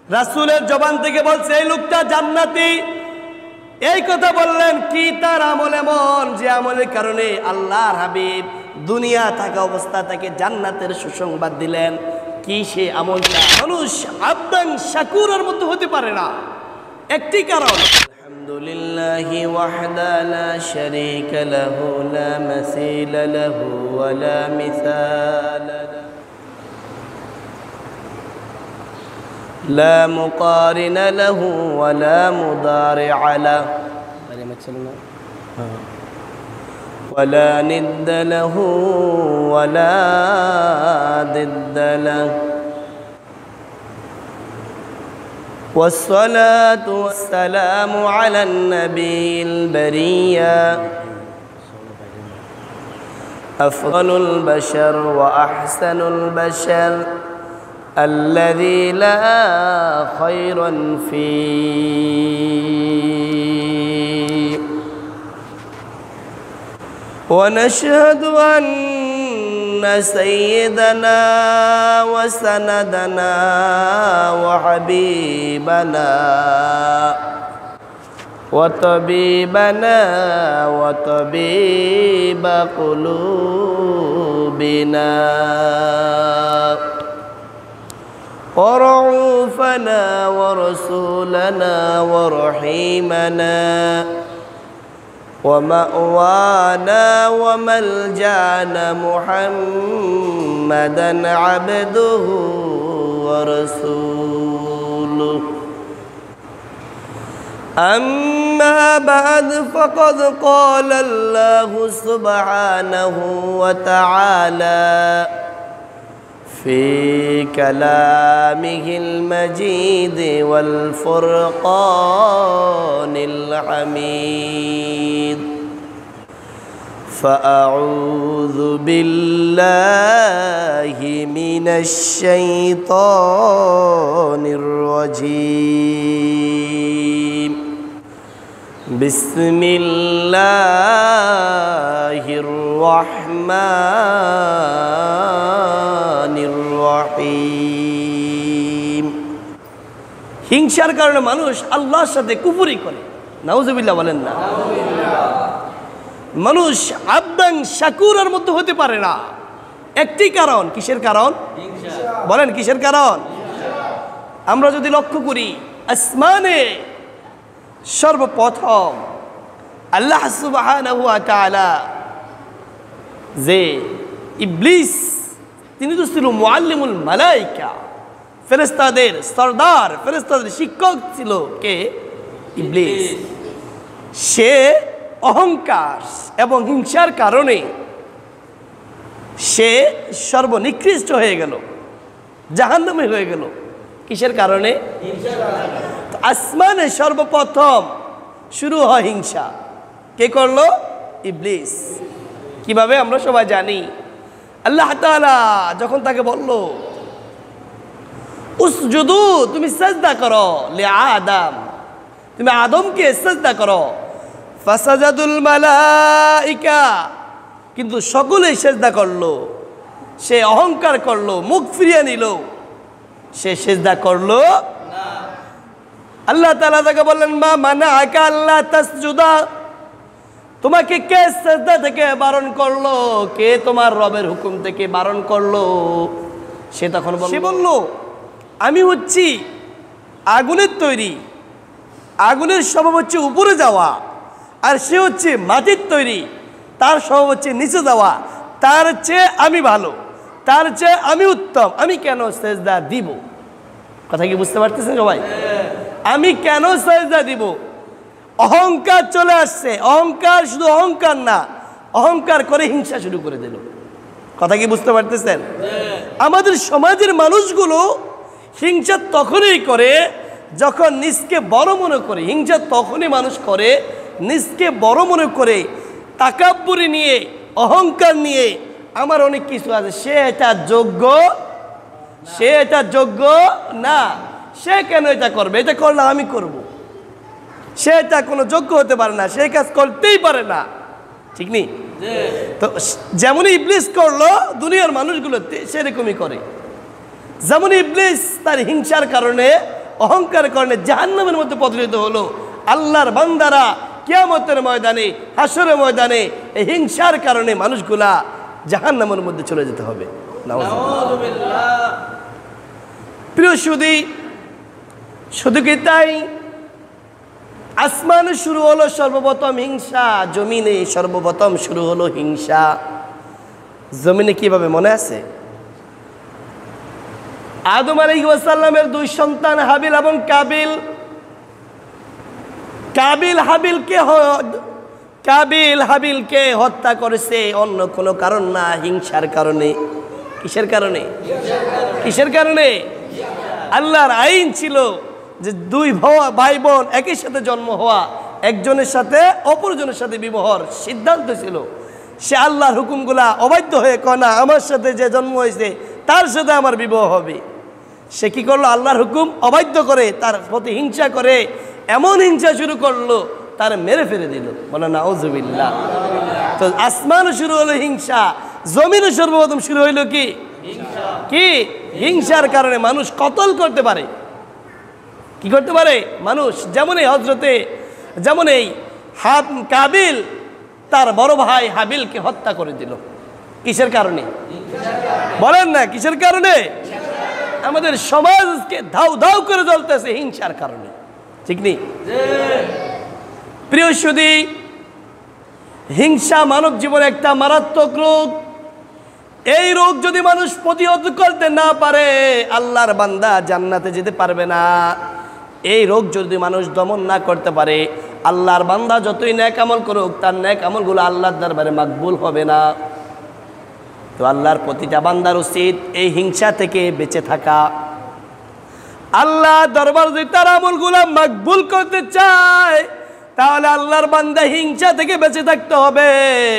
রাসূলের জবান থেকে বলছে এই লোকটা জান্নাতি। এই কথা বললেন কি তার আমল এমন যে আমলের কারণে আল্লাহর হাবিব দুনিয়া থাকা অবস্থা তাকে জান্নাতের সুসংবাদ দিলেন। কি সে আমলটা? মানুষ আবদান শাকুরের মতো হতে পারে না, একটি কারণ। আলহামদুলিল্লাহি ওয়াহদা লা শারীকা লাহু লা মাসিলা লাহু ওয়া লা মিসালা লাহু لا مقارن له ولا مضارع له ولا ند له ولا ضد له والصلاة والسلام على النبي البرية أفضل البشر وأحسن البشر الذي لا خير فيه ونشهد أن سيدنا وسندنا وحبيبنا وطبيبنا وطبيب قلوبنا ورعوفنا ورسولنا ورحيمنا ومأوانا وملجأنا محمدا عبده ورسوله أما بعد فقد قال الله سبحانه وتعالى في كلامه المجيد والفرقان الحميد فأعوذ بالله من الشيطان الرجيم بسم الله الرحمن الرحيم হিংসার কারণে মানুষ আল্লাহর সাথে কুফরি করে। নাউজুবিল্লাহ বলেন না। মানুষ আবদান শাকুরের মতো হতে পারে না, একটি কারণ। কিসের কারণ? বলেন কিসের কারণ? আমরা যদি লক্ষ্য করি, আসমানে সর্বপ্রথম আল্লাহ সুবহানাহু ওয়া তাআলা যে ইবলিস, তিনি তো ছিল মুআল্লিমুল মালায়েকা, ফেরেশতাদের সরদার, ফেরেশতাদের শিক্ষক ছিল কে? ইবলিস। সে অহংকার এবং হিংসার কারণে সে সর্বনিকৃষ্ট হয়ে গেল, জাহান্নামে হয়ে গেল। কিসের কারণে? আসমানে সর্বপ্রথম শুরু হয় হিংসা। কে করলো? ইবলিস। কিভাবে? আমরা সবাই জানি। আল্লাহ তাআলা যখন তাকে বলল উসজুদু, তুমি সাজদা করো, লি আদম, তুমি আদমকে সাজদা করো। ফাসাজাদুল মালাইকা, কিন্তু সকলেই সাজদা করলো। সে অহংকার করলো, মুখ ফিরিয়ে নিল, সে সিজদা করলো না। আল্লাহ তাআলা তাকে বললেন মা মানাআকা আল্লা তাসজুদা, তোমাকে কে সিজদা থেকে বারণ করলো? কে তোমার রবের হুকুম থেকে বারণ করলো? সে তখন বলল আমি হচ্ছি আগুনের তৈরি, আগুনের স্বভাব হচ্ছে উপরে যাওয়া, আর সে হচ্ছে মাটির তৈরি, তার স্বভাব হচ্ছে নিচে যাওয়া। তার চেয়ে আমি ভালো, তার চেয়ে আমি উত্তম, আমি কেন সিজদা দিব? কথা কি বুঝতে পারতেছেন সবাই? আমি কেন সিজদা দিব? অহংকার চলে আসছে। অহংকার, শুধু অহংকার না, অহংকার করে হিংসা শুরু করে দিল। কথা কি বুঝতে পারতেছেন? আমাদের সমাজের মানুষগুলো হিংসা তখনই করে যখন নিজকে বড় মনে করে। হিংসা তখনই মানুষ করে নিজকে বড় মনে করে, তাকাব্বুরি নিয়ে, অহংকার নিয়ে, আমার অনেক কিছু আছে, সে এটা যোগ্য, সে এটা যোগ্য না, সে কেন এটা করবে? এটা করলে আমি করব। সে এটা কোনো যোগ্য হতে পারে না, সে কাজ করতেই পারে না। ঠিক নেই? তো যেমন ইবলিস করলো দুনিয়ার মানুষগুলো সেরকমই করে। যেমন ইবলিস তার হিংসার কারণে অহংকারের কারণে জাহান্নামের মধ্যে পতিত হলো। আল্লাহর বান্দারা কিয়ামতের ময়দানে, হাসরের ময়দানে এই হিংসার কারণে মানুষগুলা জাহান্নামের মধ্যে চলে যেতে হবে। নাউযুবিল্লাহ। প্রিয় সুধী, শুধু কি তাই? আসমানে শুরু হলো সর্বপ্রথম হিংসা, জমিনে সর্বপ্রথম শুরু হলো হিংসা। জমিনে কিভাবে মনে আছে? আদম আলাইহিস সালামের দুই সন্তান হাবিল এবং কাবিল। কাবিল হাবিলকে হত্যা করেছে অন্য কোনো কারণ না, হিংসার কারণে। কিসের কারণে? কিসের কারণে? আল্লাহর আইন ছিল যে দুই ভাই বোন একই সাথে জন্ম হওয়া, একজনের সাথে অপরজনের সাথে বিবাহর সিদ্ধান্ত ছিল। সে আল্লাহর হুকুমগুলা অবাধ্য হয়ে কয় না, আমার সাথে যে জন্ম হয়েছে তার সাথে আমার বিবাহ হবে। সে কি করলো? আল্লাহর হুকুম অবাধ্য করে, তার প্রতি হিংসা করে, এমন হিংসা শুরু করলো তার মেরে ফেলে দিল। বলে নাউযুবিল্লাহ। তো আসমানও শুরু হলো হিংসা, জমিনও সর্বপ্রথম শুরু হইল কি? কি? হিংসার কারণে মানুষ কতল করতে পারে। কি করতে পারে মানুষ? যেমন এই কাবিল তার বড় ভাই হাবিলকে হত্যা করে দিল। কিসের কারণে? বলেন না, কিসের কারণে? আমাদের সমাজকে ধাউ ধাউ করে জ্বলতেছে হিংসার কারণে, ঠিক নেই? প্রিয় সুধী, হিংসা মানব জীবনে একটা মারাত্মক রোগ। এই রোগ যদি মানুষ প্রতিহত করতে না পারে, আল্লাহর বান্দা জান্নাতে যেতে পারবে না। এই রোগ যদি মানুষ দমন না করতে পারে, আল্লাহর বান্দা যতই নেক আমল করুক, তার নেক আমলগুলো আল্লাহর দরবারে মাকবুল হবে না। তো আল্লাহর প্রতিটা বান্দার উচিত এই হিংসা থেকে বেঁচে থাকা। আল্লাহ দরবার যদি তার আমলগুলো মাকবুল করতে চায়, তাহলে আল্লাহর বান্দা হিংসা থেকে বেঁচে থাকতে হবে।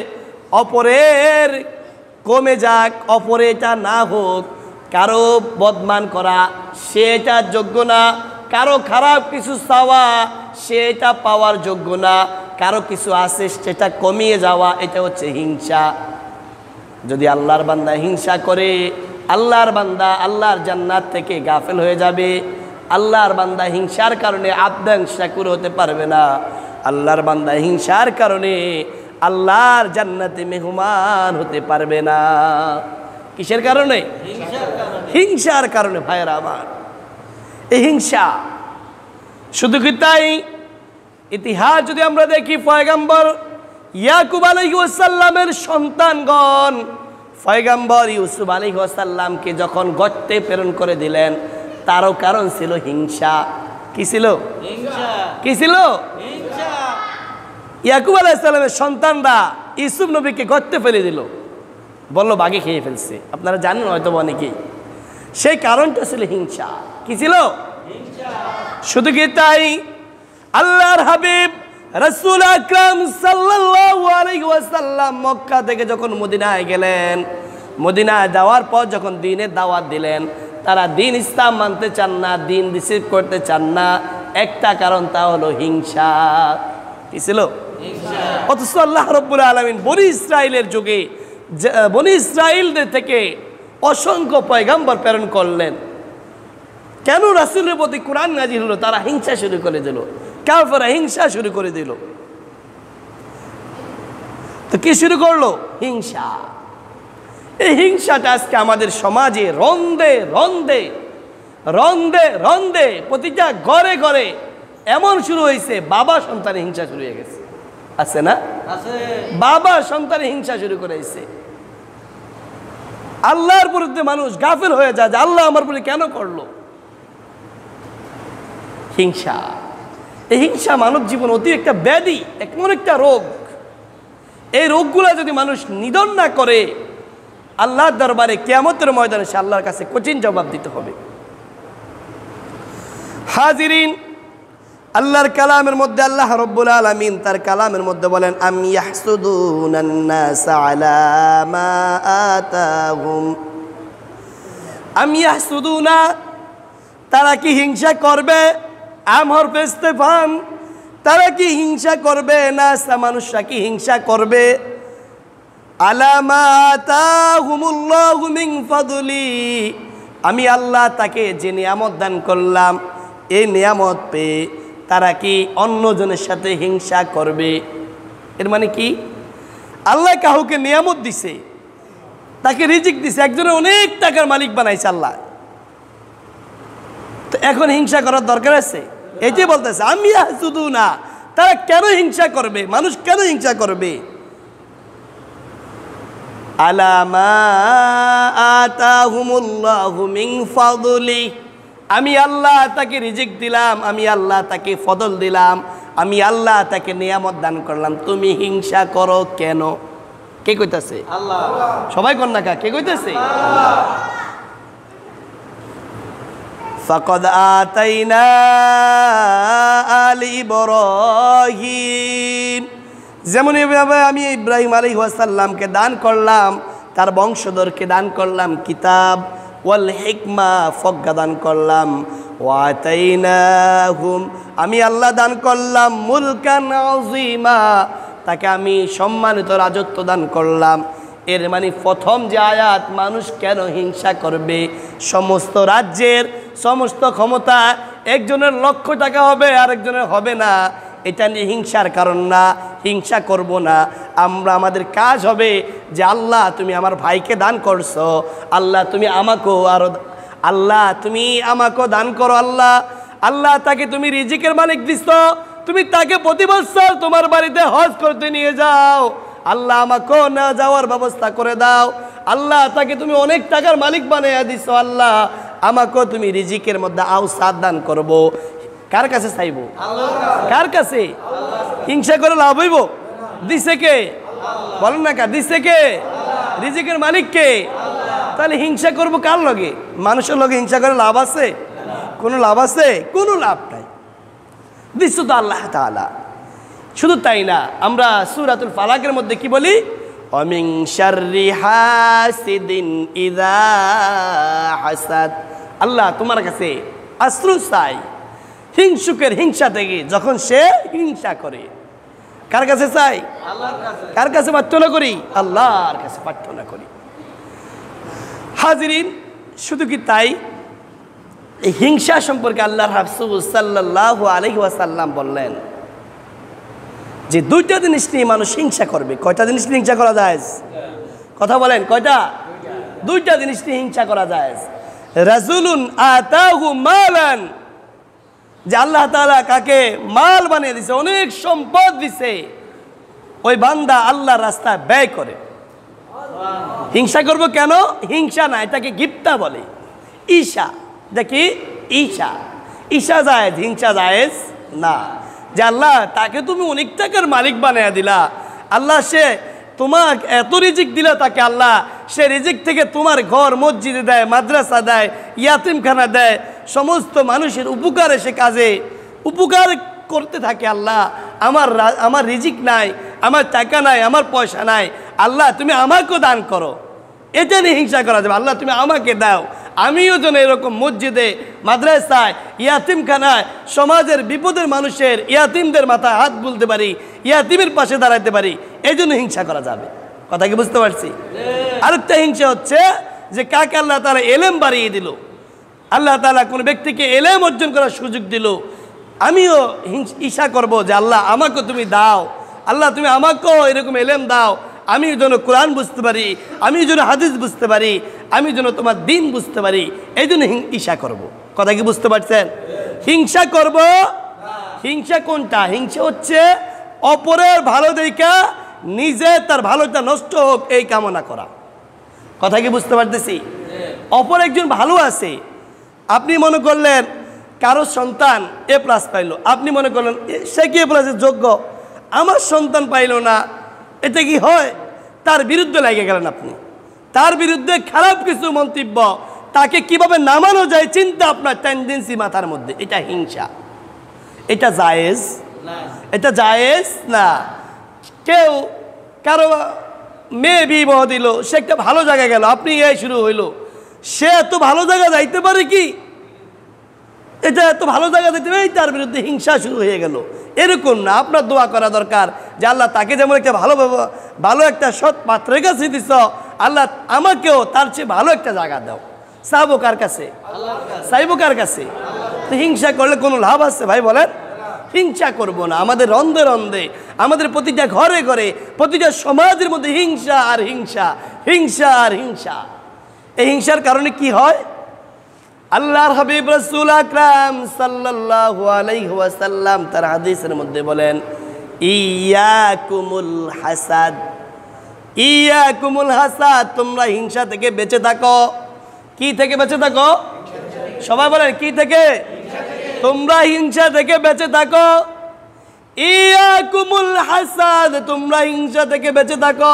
অপরের কমে যাক, অপরে এটা না হোক, কারো বদমান করা সে এটা যোগ্য না, কারো খারাপ কিছু চাওয়া সে এটা পাওয়ার যোগ্য না, কারো কিছু আছে সেটা কমিয়ে যাওয়া, এটা হচ্ছে হিংসা। যদি আল্লাহর বান্দা হিংসা করে, আল্লাহর বান্দা আল্লাহর জান্নাত থেকে গাফেল হয়ে যাবে। আল্লাহর বান্দা হিংসার কারণে আবদান শাকুর হতে পারবে না। আল্লাহর বান্দা হিংসার কারণে আল্লাহর জান্নাতে মেহমান হতে পারবে না। কিসের কারণে? হিংসার কারণে। ভাইয়েরা আমার, এই হিংসা শুধু কি তাই? ইতিহাস যদি আমরা দেখি, পয়গম্বর ইয়াকুব আলাইহিস সালামের সন্তানগণ পয়গম্বর ইউসুফ আলাইহিস সালামকে যখন গর্তে প্রেরণ করে দিলেন, তারও কারণ ছিল হিংসা। কি ছিল? হিংসা। কি ছিল? হিংসা। ইয়াকুব আলাইহিস সালামের সন্তানরা ইউসুফ নবীকে গর্তে ফেলে দিল, বলল বাঘে খেয়ে ফেলছে। আপনারা জানেন হয়তো অনেকেই। সেই কারণটা ছিল হিংসা। কি ছিল? হিংসা। শুধু কি তাই? আল্লাহর হাবিব রাসূল আকরাম সাল্লাল্লাহু আলাইহি ওয়াসাল্লাম মক্কা থেকে যখন মদিনায় গেলেন, মদিনায় যাওয়ার পর যখন দ্বীনের দাওয়াত দিলেন, তারা দ্বীন ইসলাম মানতে চান না, দ্বীন রিসিভ করতে চান না। একটা কারণ, তা হলো হিংসা। কি ছিল? হিংসা। অথচ আল্লাহ রাব্বুল আলামিন বনি ইসরাইলের যুগে বনি ইসরাইলদের থেকে অসংখ্য পয়গম্বর প্রেরণ করলেন। কেন রাসূলের প্রতি কোরআন নাজিল হলো? তারা হিংসা শুরু করে দিল, কাফেররা হিংসা শুরু করে দিল। তো কি শুরু করলো? হিংসা। এই হিংসাটা আজকে আমাদের সমাজে রন্দে রন্দে রন্দে রন্দে প্রতিটা ঘরে ঘরে এমন শুরু হয়েছে, বাবা সন্তানের হিংসা শুরু হয়ে গেছে। আছে না? আছে। বাবা সন্তানের হিংসা শুরু করেছে। আল্লাহর বিরুদ্ধে মানুষ গাফেল হয়ে যায় যে আল্লাহ আমার প্রতি কেন করলো? হিংসা। এই হিংসা মানব জীবন অতি একটা ব্যাধি, এমন একটা রোগ। এই রোগগুলা যদি মানুষ নিধন না করে, আল্লাহর দরবারে কিয়ামতের ময়দানে সে আল্লাহর কাছে কঠিন জবাব দিতে হবে। হাজিরিন, আল্লাহর কালামের মধ্যে আল্লাহ রাব্বুল আলামিন তার কালামের মধ্যে বলেন, আম ইয়াহসুদুনান নাসা আলা মা আতাহুম। আম ইয়াহসুদুনা, তারা কি হিংসা করবে? আম হরফে ইস্তেফাম, তারা কি হিংসা করবে? নাসা, মানুষরা কি হিংসা করবে? আলা মা আতাহুমুল্লাহু মিন ফাদলি, আমি আল্লাহ তাকে যে নিয়ামত দান করলাম এই নিয়ামত পেয়ে তারা কি অন্যজনের সাথে হিংসা করবে? এর মানে কি? আল্লাহ কাউকে নিয়ামত দিছে, তাকে রিজিক দিছে, একজনের অনেক টাকার মালিক বানাইছে আল্লাহ, তো এখন হিংসা করার দরকার আছে? এই যে বলতেছে আমি শুধু না, তারা কেন হিংসা করবে? মানুষ কেন হিংসা করবে? আলামা আতাহুমুল্লাহু মিন ফাদলি, আমি আল্লাহ তাকে রিজিক দিলাম, আমি আল্লাহ তাকে ফদল দিলাম, আমি আল্লাহ তাকে নিয়ামত দান করলাম, তুমি হিংসা করো কেন? কে কইতাছে? আল্লাহ। সবাই কোন না কে কইতাছে? আল্লাহ। ফাকাদ আতাইনা আলি ইব্রাহিম, যেমন এভাবে আমি ইব্রাহিম আলাইহিস সালামকে দান করলাম, তার বংশধরকে দান করলাম কিতাব, ওয়াল হিকমা ফজ্ঞা দান করলাম, ওয়া আতাইনাহুম আমি আল্লাহ দান করলাম মুলকান আযীমা, তাকে আমি সম্মানিত রাজত্ব দান করলাম। এর মানে প্রথম যে আয়াত, মানুষ কেন হিংসা করবে? সমস্ত রাজ্যের সমস্ত ক্ষমতা একজনের লক্ষ টাকা হবে আর একজনের হবে না, এটা নিয়ে হিংসার কারণ না, হিংসা করব না। আমরা আমাদের কাজ হবে যে আল্লাহ তুমি আমার ভাইকে দান করছো, আল্লাহ তুমি আমাকেও আরো, আল্লাহ তুমি আমাকেও দান করো, আল্লাহ আল্লাহ তাকে তুমি রিজিকের মালিক দিছো, তুমি তাকে প্রতি বছর তোমার বাড়িতে হজ করতে নিয়ে যাও, আল্লাহ আমাকেও না যাওয়ার ব্যবস্থা করে দাও, আল্লাহ তাকে তুমি অনেক টাকার মালিক বানিয়ে দিছো, আল্লাহ আমাকেও তুমি রিজিকের মধ্যে আওসাদ দান করবো। কার কাছে চাইব? কার কাছে? হিংসা করে লাভ হইব? দিছে কে? বলেন না, কার দিছে কে? রিজিকের মালিক কে? তাহলে হিংসা করব কার লগে? মানুষের লগে হিংসা করে লাভ আছে? কোনো লাভ আছে? কোনো লাভ নাই, দিচ্ছ তো আল্লাহ তাআলা। শুধু তাই না, আমরা সূরাতুল ফালাকের মধ্যে কি বলি? অমিন শাররি হাসিদিন ইযা হাসাদ, আল্লাহ তোমার কাছে আশ্রয় চাই হিংসুকের হিংসা থেকে যখন সে হিংসা করে। কার কাছে চাই? আল্লাহর কাছে। কার কাছে প্রার্থনা করি? আল্লাহর কাছে প্রার্থনা করি। হাজিরিন, শুধু কি তাই, এই হিংসা সম্পর্কে আল্লাহর রাসূল সাল্লাল্লাহু আলাইহি ওয়াসাল্লাম বললেন যে দুইটা জিনিস নিয়ে মানুষ হিংসা করবে। কয়টা জিনিস নিয়ে হিংসা করা যায়? কথা বলেন, কয়টা? দুইটা জিনিস নিয়ে হিংসা করা যায়। রাজুলুন আতাহু মালান, যে আল্লাহ তাআলা কাকে মাল বানিয়ে দিছে, অনেক সম্পদ দিছে, ওই বান্দা আল্লাহর রাস্তায় ব্যয় করে। হিংসা করব কেন? হিংসা না, এটাকে গিপ্তা বলে, ঈশা। দেখি ঈশা, ঈশা জায়েজ, হিংসা জায়েজ না। যে আল্লাহ তাকে তুমি অনেক টাকার মালিক বানিয়ে দিলা, আল্লাহ সে তোমার এত রিজিক দিলা তাকে, আল্লাহ সে রিজিক থেকে তোমার ঘর মসজিদে দেয়, মাদ্রাসা দেয়, ইয়াতিমখানা দেয়, সমস্ত মানুষের উপকারে সে কাজে উপকার করতে থাকে। আল্লাহ আমার রিজিক নাই, আমার টাকা নাই, আমার পয়সা নাই, আল্লাহ তুমি আমাকেও দান করো। এটা নিয়ে হিংসা করা যাবে? আল্লাহ তুমি আমাকে দাও, আমিও যেন এরকম মসজিদে, মাদ্রাসায়, ইয়াতিমখানায়, সমাজের বিপদের মানুষের, ইয়াতিমদের মাথায় হাত বুলতে পারি, ইয়াতিমের পাশে দাঁড়াতে পারি, এই জন্য হিংসা করা যাবে। কথা কি বুঝতে পারছি? আরেকটা হিংসা হচ্ছে যে কাকে আল্লাহ তাআলা এলেম বাড়িয়ে দিল, আল্লাহ তাআলা কোন ব্যক্তিকে এলেম অর্জন করার সুযোগ দিল, আমিও ঈশা করব যে আল্লাহ আমাকেও তুমি দাও, আল্লাহ তুমি আমাকেও এরকম এলেম দাও, আমি যেন কোরআন বুঝতে পারি, আমি যেন হাদিস বুঝতে পারি, আমি যেন তোমার দিন বুঝতে পারি, এই জন্য ঈশা করব। কথা কি বুঝতে পারছেন? হিংসা করব। হিংসা কোনটা? হিংসা হচ্ছে অপরের ভালো দেখা নিজে তার ভালোটা নষ্ট হোক এই কামনা করা। কথা কি বুঝতে পারতেছি? অপর একজন ভালো আছে, আপনি মনে করলেন কারো সন্তান A+ পাইলো, আপনি মনে করলেন সে কি A+ যোগ্য, আমার সন্তান পাইল না, এটা কি হয়? তার বিরুদ্ধে লেগে গেলেন আপনি, তার বিরুদ্ধে খারাপ কিছু মন্তব্য, তাকে কিভাবে নামানো যায় চিন্তা আপনার টেন্ডেন্সি মাথার মধ্যে, এটা হিংসা। এটা জায়েজ? এটা জায়েজ না। কেউ কারো মেয়ে বিবাহ দিল, সে একটা ভালো জায়গায় গেল, আপনি এই শুরু হইল, সে এত ভালো জায়গা যাইতে পারে কি, এটা এত ভালো জায়গা দিতে পারে, তার বিরুদ্ধে হিংসা শুরু হয়ে গেল। এরকম না, আপনার দোয়া করা দরকার যে আল্লাহ তাকে যেমন একটা ভালো একটা সৎ পাত্রের কাছে দিছ, আল্লাহ আমাকেও তার চেয়ে ভালো একটা জায়গা দাও। চাইবো কার কাছে? চাইবো কার কাছে? তো হিংসা করলে কোনো লাভ আছে ভাই বলেন? হিংসা করব না। আমাদের রন্ধে রন্ধে, আমাদের প্রতিটা ঘরে ঘরে, প্রতিটা সমাজের মধ্যে হিংসা আর হিংসা, হিংসা আর হিংসা। এই হিংসার কারণে কি হয়? আল্লাহর হাবিব রাসূল আকরাম সাল্লাল্লাহু আলাইহি ওয়াসাল্লাম তার হাদিসের মধ্যে বলেন, ইয়াকুমুল হাসাদ, ইয়াকুমুল হাসাদ, তোমরা হিংসা থেকে বেঁচে থাকো। কি থেকে বেঁচে থাকো? সবাই বলেন কি থেকে? তোমরা হিংসা থেকে বেঁচে থাকো। ইয়াকুমুল হাসাদ, তোমরা হিংসা থেকে বেঁচে থাকো।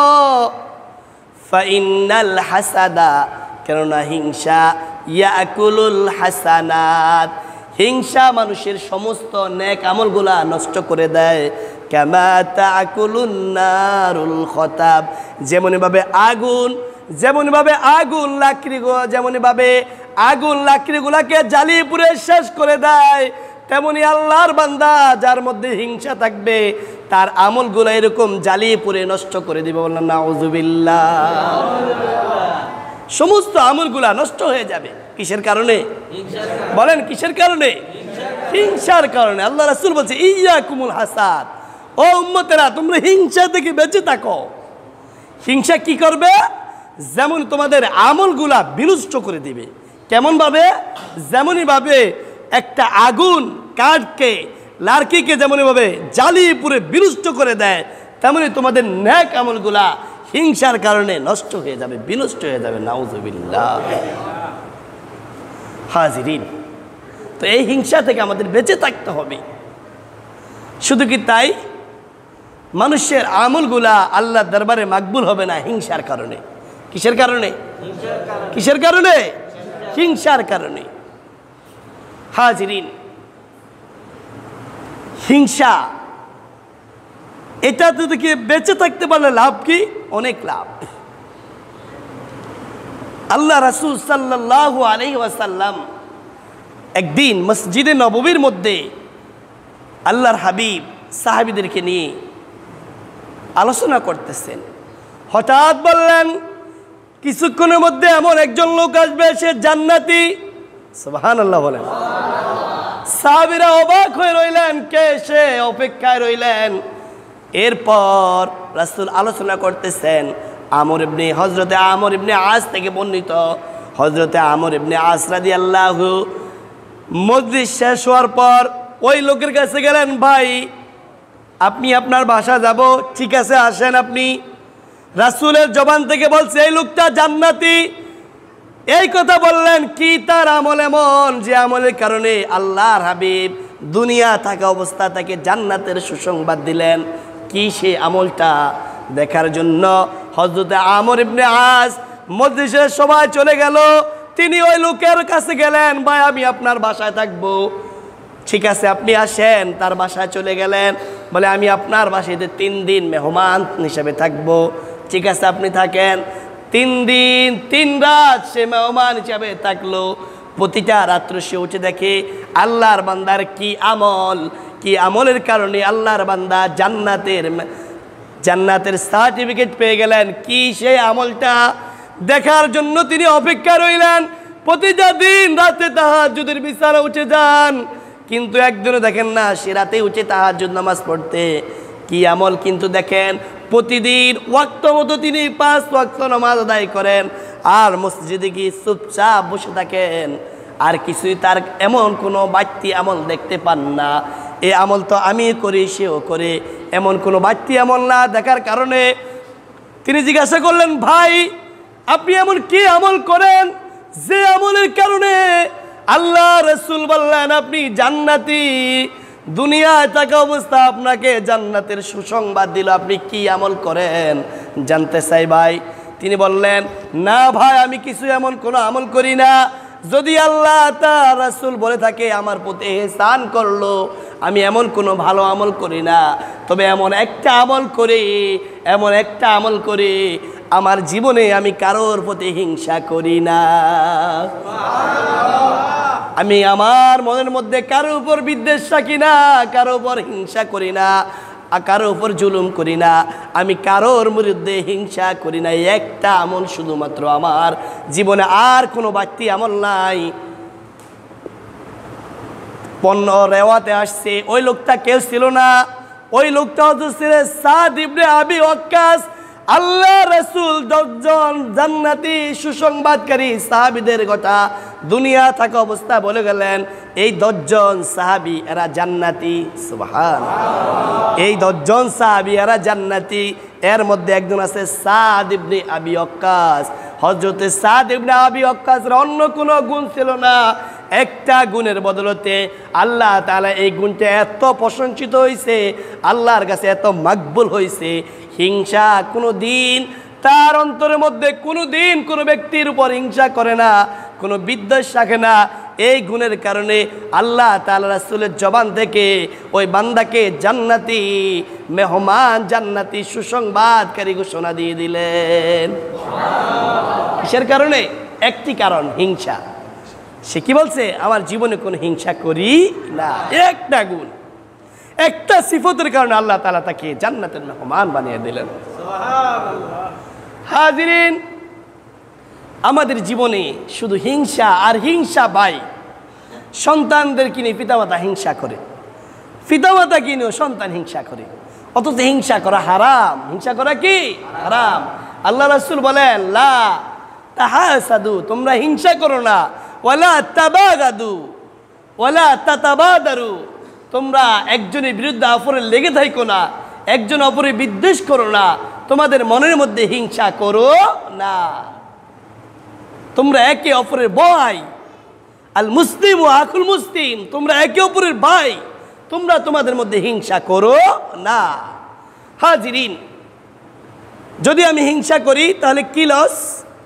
ফাইনাল হাসাদা, কেননা হিংসা, ইয়াকুলুল হাসানাত, হিংসা মানুষের সমস্ত নেক আমলগুলা নষ্ট করে দেয়। কামা তাকুলুন নারুল খতাব, যেমনভাবে আগুন, যেমনভাবে আগুন লাকড়ি, যেমনভাবে আগুন লাকড়িগুলাকে জ্বালিয়ে পুড়ে শেষ করে দেয়, তেমনি আল্লাহর বান্দা যার মধ্যে হিংসা থাকবে তার আমলগুলো এরকম জ্বালিয়ে পুড়ে নষ্ট করে দিবে। বললাম নাউযুবিল্লাহ। সমস্ত আমলগুলা নষ্ট হয়ে যাবে। কিসের কারণে? বলেন কিসের কারণে? হিংসার কারণে। আল্লাহ রাসূল বলছে ইয়াকুমুল হাসাদ, ও উম্মতেরা তোমরা হিংসা থেকে বেঁচে থাকো। হিংসা কি করবে? যেমন তোমাদের আমলগুলা বিনষ্ট করে দিবে। কেমন ভাবে? যেমনই ভাবে একটা আগুন কাঠকে, লার্কিকে যেমনই ভাবে জ্বালিয়ে পুড়ে বিনষ্ট করে দেয়, তেমনি তোমাদের নেক আমলগুলা হিংসার কারণে নষ্ট হয়ে যাবে, বিনষ্ট হয়ে যাবে। নাউযুবিল্লাহ। হাজিরিন, তো এই হিংসা থেকে আমাদের বেঁচে থাকতে হবে। শুধু কি তাই, মানুষের আমলগুলা আল্লাহর দরবারে মাকবুল হবে না হিংসার কারণে। কিসের কারণে? কিসের কারণে? হিংসার কারণে। হাজিরিন, হিংসা এটা থেকে বেঁচে থাকতে পারলে লাভ কি? অনেক লাভ। আল্লাহ রাসূল সাল্লাল্লাহু আলাইহি ওয়াসাল্লাম একদিন মসজিদে নববীর মধ্যে আল্লাহর হাবিব সাহাবীদেরকে নিয়ে আলোচনা করতেছেন। হঠাৎ বললেন, কিছুক্ষণের মধ্যে এমন একজন লোক আসবে, সে জান্নাতি। সুবহানাল্লাহ বলেন। সাহাবীরা অবাক হয়ে রইলেন, কে সে? অপেক্ষায় রইলেন। এরপর রাসূল আলোচনা করতেছেন। হযরতে আমর ইবনে আস থেকে বর্ণিত, হযরতে আমর ইবনে আস রাদিয়াল্লাহু মজলিস শেষ হওয়ার পর ওই লোকের কাছে গেলেন, ভাই আপনি আপনার বাসা যাব, ঠিক আছে আসেন আপনি। রাসূলের জবান থেকে বলছে এই লোকটা জান্নাতি। এই কথা বললেন, কি তার আমল এমন যে আমলের কারণে আল্লাহর হাবিব দুনিয়া থাকা অবস্থা তাকে জান্নাতের সুসংবাদ দিলেন? কি সে আমলটা দেখার জন্য হযরতে আমর ইবনে আস মজলিসের সবাই চলে গেল। তিনি ওই লোকের কাছে গেলেন, ভাই আমি আপনার বাসায় থাকবো, ঠিক আছে আপনি আসেন। তার বাসায় চলে গেলেন, বলে আমি আপনার বাসায় 3 দিন মেহমান হিসেবে থাকবো, ঠিক আছে আপনি থাকেন। 3 দিন 3 রাত সে মেহমান হিসাবে থাকলো। প্রতিটা রাত্র সে উঠে দেখে আল্লাহর বান্দার কি আমল, কি আমলের কারণে আল্লাহর বান্দা জান্নাতের সার্টিফিকেট পেয়ে গেলেন। কি সেই আমলটা দেখার জন্য তিনি অপেক্ষা রইলেন। প্রতিটা দিন রাতে তাহাজ্জুদের বিছানা উঠে যান, কিন্তু একদিনও দেখেন না সে রাতে উঠে তাহাজ্জুদ নামাজ পড়তে। কি আমল কিন্তু দেখেন, প্রতিদিন ওয়াক্ত মতো তিনি 5 ওয়াক্ত নামাজ আদায় করেন, আর মসজিদে গিয়ে চুপচাপ বসে থাকেন। আর কিছুই তার এমন কোনো বাড়তি আমল দেখতে পান না। এই আমল তো আমি করি, সেও করে, এমন কোনো বাড়তি আমল না দেখার কারণে তিনি জিজ্ঞাসা করলেন, ভাই আপনি এমন কি আমল করেন যে আমলের কারণে আল্লাহ রাসূল বললেন আপনি জান্নাতি? দুনিয়ায় থাকা অবস্থা আপনাকে জান্নাতের সুসংবাদ দিল, আপনি কি আমল করেন জানতে চাই ভাই। তিনি বললেন, না ভাই আমি কিছু এমন কোনো আমল করি না। যদি আল্লাহ তার রাসূল বলে থাকে আমার প্রতি ইহসান করলো, আমি এমন কোনো ভালো আমল করি না। তবে এমন একটা আমল করি, এমন একটা আমল করি, আমার জীবনে আমি কারোর প্রতি হিংসা করি না। আমি আমার মনের মধ্যে কারো উপর বিদ্বেষ রাখি না, কারো উপর হিংসা করি না, কারো উপর জুলুম করি না, আমি কারোর বিরুদ্ধে হিংসা করি না। একটা আমল শুধুমাত্র আমার জীবনে, আর কোনো বাড়তি আমল নাই। পণ্য রেওয়াতে আসছে ওই লোকটা কেউ ছিল না, ওই লোকটা হচ্ছে ছিলেন সাদ ইবনে আবি ওয়াক্কাস। আল্লাহ রাসূল 10 জন জান্নাতি সুসংবাদকারী সাহাবীদের কথা দুনিয়া থাকা অবস্থা বলে গেলেন। এই 10 জন সাহাবী এরা জান্নাতি, সুবহানাল্লাহ। এই 10 জন সাহাবী এরা জান্নাতি। এর মধ্যে একজন আছে সাদ ইবনে আবি ওয়াক্কাস। হযরতে সাদ ইবনে আবি ওয়াক্কাসের অন্য কোনো গুণ ছিল না, একটা গুণের বদলতে আল্লাহ তাআলা এই গুণটা এত প্রশংসিত হয়েছে, আল্লাহর কাছে এত মাকবুল হয়েছে। হিংসা কোনো দিন তার অন্তরের মধ্যে কোনো দিন কোনো ব্যক্তির উপর হিংসা করে না, কোনো বিদ্বেষ রাখে না। এই গুণের কারণে আল্লাহ তাআলা রাসূলের জবান থেকে ওই বান্দাকে জান্নাতি মেহমান, জান্নাতি সুসংবাদকারী ঘোষণা দিয়ে দিলেন। কিসের কারণে? একটি কারণ, হিংসা। সে কি বলছে? আমার জীবনে কোনো হিংসা করি না। একটা গুণ, একটা সিফতের কারণে আল্লাহ তাআলা তাকে জান্নাতের মেহমান বানিয়ে দিলেন। হাজিরিন, আমাদের জীবনে শুধু হিংসা আর হিংসা। ভাই, সন্তানদের কিনে পিতামাতা হিংসা করে, পিতামাতা কিনেও সন্তান হিংসা করে, অথচ হিংসা করা হারাম। হিংসা করা কি? হারাম। আল্লাহ রাসূল বলেন, লা তাহাসাদু, তোমরা হিংসা করো না, ওয়ালা তাবাগাদু ওয়ালা তাতাবাদারু, তোমরা একজনের বিরুদ্ধে অপরের লেগে থাকো না, একজন অপরের বিদ্বেষ করো না, তোমাদের মনের মধ্যে হিংসা করো না। তোমরা একে অপরের ভাই, আল মুসলিম ও আকুল মুসলিম, তোমরা একে অপরের ভাই, তোমরা তোমাদের মধ্যে হিংসা করো না। হাজিরিন, যদি আমি হিংসা করি তাহলে কি লস?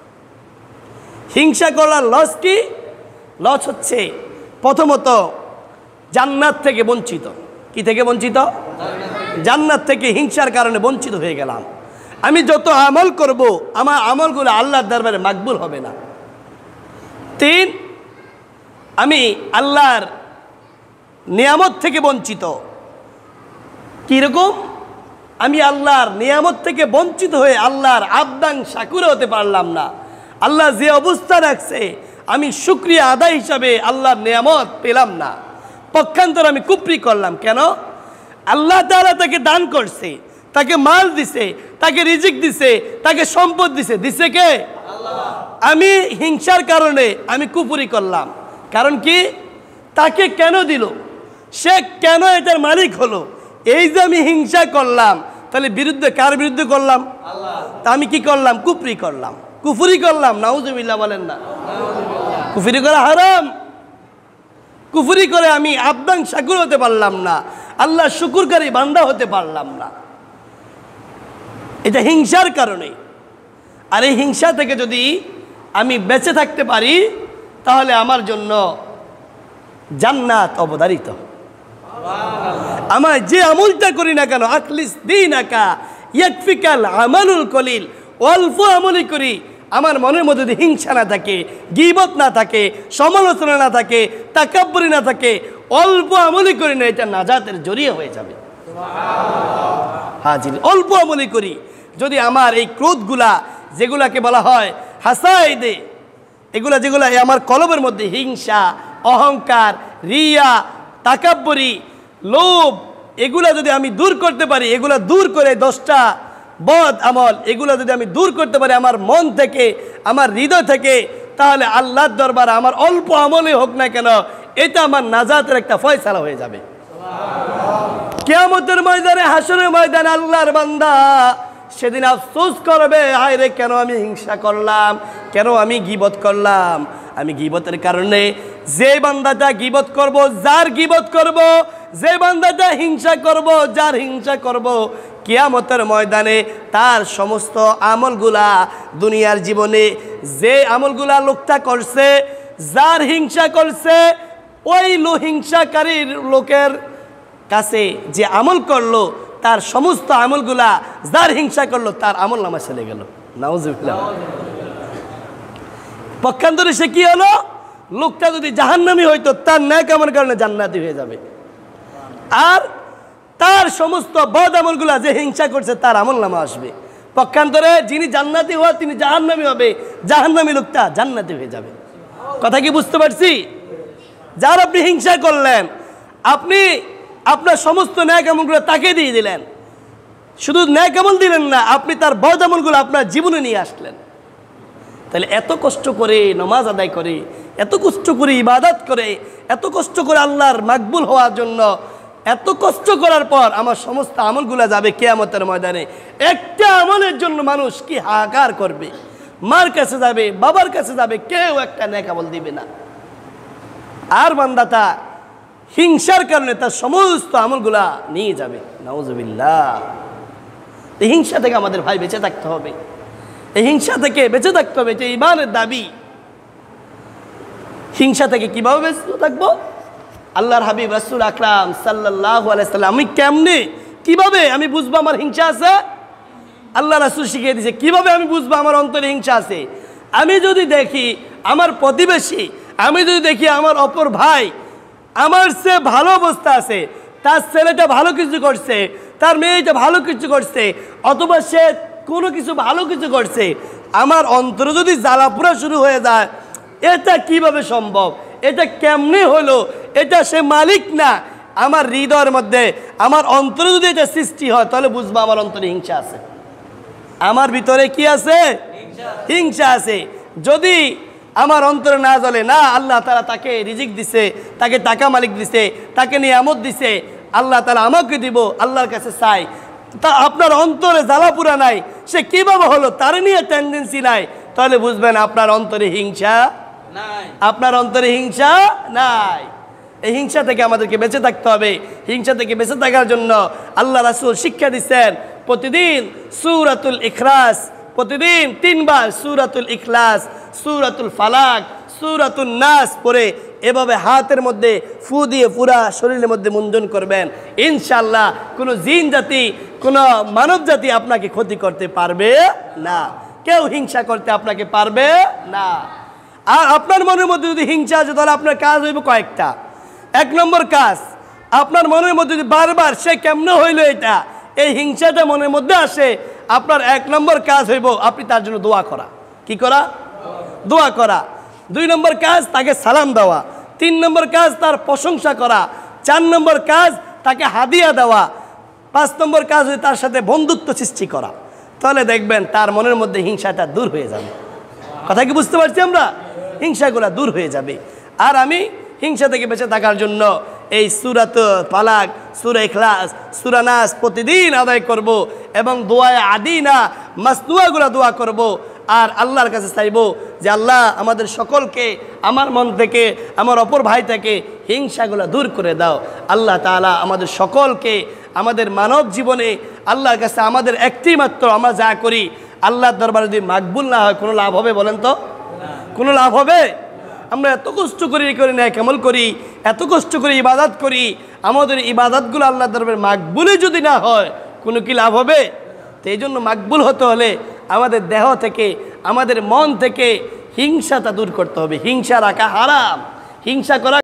হিংসা করার লস কি? লস হচ্ছে প্রথমত জান্নাত থেকে বঞ্চিত। কি থেকে বঞ্চিত? জান্নাত থেকে হিংসার কারণে বঞ্চিত হয়ে গেলাম। আমি যত আমল করব আমার আমলগুলো আল্লাহর দরবারে মাকবুল হবে না। 3, আমি আল্লাহর নিয়ামত থেকে বঞ্চিত। কীরকম? আমি আল্লাহর নিয়ামত থেকে বঞ্চিত হয়ে আল্লাহর আবদান শাকুর হতে পারলাম না। আল্লাহ যে অবস্থা রাখছে আমি শুকরিয়া আদায় হিসাবে আল্লাহর নিয়ামত পেলাম না, পক্ষান্তর আমি কুফরি করলাম। কেন? আল্লাহ তাআলা তাকে দান করছে, তাকে মাল দিছে, তাকে রিজিক দিছে, তাকে সম্পদ দিছে। দিছে কে? আল্লাহ। আমি হিংসার কারণে আমি কুফরি করলাম। কারণ কি? তাকে কেন দিল, সে কেন এটার মালিক হলো, এই যে আমি হিংসা করলাম, তাহলে বিরুদ্ধে কার বিরুদ্ধে করলাম? আল্লাহ। তা আমি কি করলাম? কুফরি করলাম, কুফরি করলাম। নাউজুবিল্লাহ বলেন না, কুফরি করা হারাম। কুফরি করে আমি আবদান শাকুর হতে পারলাম না, আল্লাহ শুকুরকারী বান্দা হতে পারলাম না। এটা হিংসার কারণে। আর এই হিংসা থেকে যদি আমি বেঁচে থাকতে পারি তাহলে আমার জন্য জান্নাত অবধারিত। আমার যে আমলটা করি না কেন, আখলিস দীনাকা ইয়াকফিকাল আমালুল কলিল, অল্প আমলই করি, আমার মনের মধ্যে যদি হিংসা না থাকে, গীবত না থাকে, সমালোচনা না থাকে, তাকাব্বুরি না থাকে, অল্প আমলই করি না, এটা নাজাতের জরিয়া হয়ে যাবে। হাজির, অল্প আমলই করি, যদি আমার এই ক্রোধগুলা যেগুলাকে বলা হয় হাসাইদে, এগুলা যেগুলা আমার কলবের মধ্যে হিংসা, অহংকার, রিয়া, তাকাব্বুরি, লোভ, এগুলা যদি আমি দূর করতে পারি, এগুলা দূর করে 10টা বদ আমল এগুলো যদি আমি দূর করতে পারি আমার মন থেকে, আমার হৃদয় থেকে, তাহলে আল্লাহর দরবারে আমার অল্প আমলই হোক না কেন এটা আমার নাজাতের একটা ফয়সালা হয়ে যাবে। কিয়ামতের ময়দানে, হাসরের ময়দানে আল্লাহর বান্দা সেদিন আফসোস করবে, হায় রে কেন আমি হিংসা করলাম, কেন আমি গীবত করলাম। আমি গীবতের কারণে যে বান্দাটা গীবত করব, যার গীবত করব, যে বান্দাটা হিংসা করব, যার হিংসা করব, কিয়ামতের ময়দানে তার সমস্ত আমলগুলা দুনিয়ার জীবনে যে আমলগুলা লোকটা করছে, যার হিংসা করছে, ওই হিংসাকারীর লোকের কাছে যে আমল করলো তার সমস্ত আমলগুলা যার হিংসা করলো তার আমল নামায় চলে গেল। নাউজুবিল্লাহ। পক্ষান্তরে সে কি হলো? লোকটা যদি জাহান্নামী হইতো তার ন্যাক আমলের কারণে জান্নাতি হয়ে যাবে, আর তার সমস্ত বদ আমলগুলা যে হিংসা করছে তার আমল নামা আসবে। পক্ষান্তরে যিনি জান্নাতি হওয়া তিনি জাহান্নামী হবে, জাহান্নামী লোকটা জান্নাতি হয়ে যাবে। কথা কি বুঝতে পারছি? যার আপনি হিংসা করলেন, আপনি আপনার সমস্ত ন্যাক আমলগুলো তাকে দিয়ে দিলেন। শুধু ন্যাক আমল দিলেন না, আপনি তার বদ আমলগুলো আপনার জীবনে নিয়ে আসলেন। তাহলে এত কষ্ট করে নামাজ আদায় করে, এত কষ্ট করে ইবাদত করে, এত কষ্ট করে আল্লাহর মাকবুল হওয়ার জন্য এত কষ্ট করার পর আমার সমস্ত আমলগুলো যাবে কিয়ামতের ময়দানে। একটা আমলের জন্য মানুষ কি হাহাকার করবে, মার কাছে যাবে, বাবার কাছে যাবে, কেউ একটা নেক আমল দিবে না। আর বান্দাটা হিংসার কারণে তার সমস্ত আমলগুলা নিয়ে যাবে। নাউজুবিল্লাহ। এই হিংসা থেকে আমাদের ভাই বেঁচে থাকতে হবে। এই হিংসা থেকে বেঁচে থাকতে হবে, যে ঈমানের দাবি। হিংসা থেকে কিভাবে বেঁচে থাকবো? আল্লাহর হাবিব রাসূল আকরাম সাল্লাল্লাহু আলাইহি সাল্লাম, আমি কেমনে কিভাবে আমি বুঝবো আমার হিংসা আছে? আল্লাহ রাসূল শিখিয়ে দিয়েছে কিভাবে আমি বুঝবো আমার অন্তরে হিংসা আছে। আমি যদি দেখি আমার প্রতিবেশী, আমি যদি দেখি আমার অপর ভাই আমার সে ভালো অবস্থা আছে, তার ছেলেটা ভালো কিছু করছে, তার মেয়েটা ভালো কিছু করছে, অথবা সে কোনো কিছু ভালো কিছু করছে, আমার অন্তরে যদি জ্বালাপোড়া শুরু হয়ে যায়, এটা কিভাবে সম্ভব, এটা কেমনে হলো, এটা সে মালিক না, আমার হৃদয়ের মধ্যে আমার অন্তরে যদি এটা সৃষ্টি হয়, তাহলে বুঝবো আমার অন্তরে হিংসা আছে। আমার ভিতরে কি আছে? হিংসা আছে। যদি আমার অন্তরে না জ্বলে, না আল্লাহ তাআলা তাকে রিজিক দিছে, তাকে টাকা মালিক দিছে, তাকে নিয়ামত দিছে, আল্লাহ তাআলা আমাকে দিব, আল্লাহর কাছে চাই, তা আপনার অন্তরে জ্বালাপুরা নাই, সে কিভাবে হলো তার নিয়ে টেন্ডেন্সি নাই, তাহলে বুঝবেন আপনার অন্তরে হিংসা নাই। আপনার অন্তরে হিংসা নাই। এই হিংসা থেকে আমাদেরকে বেঁচে থাকতে হবে। হিংসা থেকে বেঁচে থাকার জন্য আল্লাহ রাসূল শিক্ষা দিচ্ছেন, প্রতিদিন সূরাতুল ইখলাস, প্রতিদিন 3 বার সূরাতুল ইখলাস, সূরাতুল ফালাক, সূরাতুন নাস পড়ে এভাবে হাতের মধ্যে ফু দিয়ে পুরা শরীরের মধ্যে মুঞ্জন করবেন। ইনশাআল্লাহ কোনো জিন জাতি, কোনো মানব জাতি আপনাকে ক্ষতি করতে পারবে না। কেউ হিংসা করতে আপনাকে পারবে না। আর আপনার মনের মধ্যে যদি হিংসা আছে, তাহলে আপনার কাজ হইব কয়েকটা। 1 নম্বর কাজ, আপনার মনের মধ্যে যদি বারবার সে কেমনে হইলো এটা, এই হিংসাটা মনের মধ্যে আসে, আপনার 1 নম্বর কাজ হইব আপনি তার জন্য দোয়া করা। কি করা? দোয়া করা। 2 নম্বর কাজ তাকে সালাম দেওয়া। 3 নম্বর কাজ তার প্রশংসা করা। 4 নম্বর কাজ তাকে হাদিয়া দেওয়া। 5 নম্বর কাজ হচ্ছে তার সাথে বন্ধুত্ব সৃষ্টি করা। তাহলে দেখবেন তার মনের মধ্যে হিংসাটা দূর হয়ে যাবে। কথা কি বুঝতে পারছি আমরা? হিংসাগুলো দূর হয়ে যাবে। আর আমি হিংসা থেকে বেঁচে থাকার জন্য এই সূরাতুল ফালাক, সূরা ইখলাস, সূরা নাস প্রতিদিন আদায় করব এবং দোয়ায়ে আদিনা মাসনুয়াগুলো দোয়া করব। আর আল্লাহর কাছে চাইবো যে আল্লাহ আমাদের সকলকে আমার মন থেকে, আমার অপর ভাই থেকে হিংসাগুলো দূর করে দাও। আল্লাহ তাআলা আমাদের সকলকে আমাদের মানব জীবনে আল্লাহর কাছে আমাদের একটি মাত্র আমরা যা করি আল্লাহর দরবারে যদি মাকবুল না হয়, কোনো লাভ হবে বলেন তো? কোনো লাভ হবে? আমরা এত কষ্ট করি নেক আমল করি, এত কষ্ট করে ইবাদত করি, আমাদের ইবাদতগুলো আল্লাহর দরবারে মাকবুলই যদি না হয়, কোনো কি লাভ হবে? তো এই জন্য মাকবুল হতে হলে আমাদের দেহ থেকে, আমাদের মন থেকে হিংসাটা দূর করতে হবে। হিংসা রাখা হারাম, হিংসা করা